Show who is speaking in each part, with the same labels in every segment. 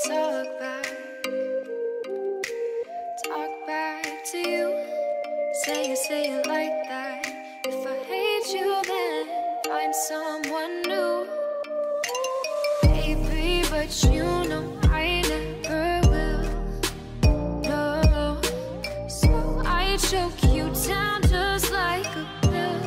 Speaker 1: talk back to you. Say it like that. If I hate you, then find someone new. Baby, but you know I never will. No, so I choke you down just like a pill.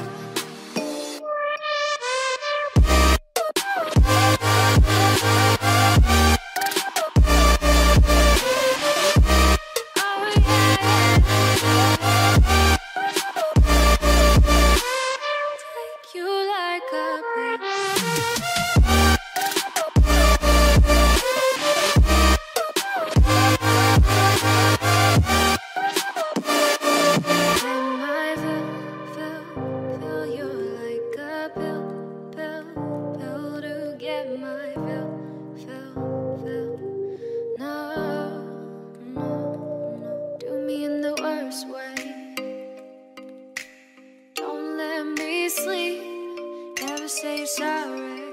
Speaker 1: Don't let me sleep, never say sorry.